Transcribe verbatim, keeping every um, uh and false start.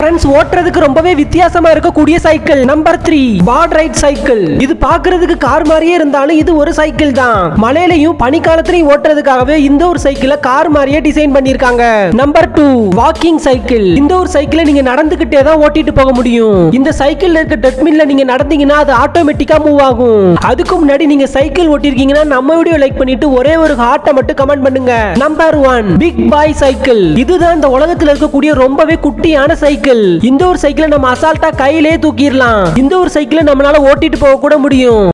Friends, ஓட்டுறதுக்கு ரொம்பவே வித்தியாசமா இருக்கக்கூடிய cycle number three pod ride cycle. இது பாக்குறதுக்கு கார் மாதிரியே இருந்தாலும் இது ஒரு சைக்கிள் தான். மலையிலையும் பனிக்காலத்திலையும் ஓட்டுறதுக்காகவே இந்த ஒரு சைக்கிளை கார் மாதிரியே டிசைன் பண்ணிருக்காங்க. Number two walking cycle. இந்த ஒரு சைக்கிளை நீங்க நடந்துகிட்டே தான் ஓட்டிட்டு போக முடியும். இந்த சைக்கிள் இருக்க ட்ரெட்மில்ல நீங்க நடந்தீங்கன்னா அது ஆட்டோமேட்டிக்கா மூவ் ஆகும். அதுக்கு முன்னாடி நீங்க சைக்கிள் ஓட்டிருக்கீங்கன்னா நம்ம வீடியோ லைக் பண்ணிட்டு ஒரே ஒரு ஹார்ட்டை மட்டும் கமெண்ட் பண்ணுங்க. Number one big boy cycle. இதுதான் இந்த உலகத்தில் இருக்கக்கூடிய ரொம்பவே குட்டியான சைக்கிள். இந்த ஒரு சைக்கிளை நம்ம அசால்ட்டா கையிலே தூக்கிடலாம். இந்த ஒரு சைக்கிளை நம்மளால ஓட்டிட்டு போக கூட முடியும்.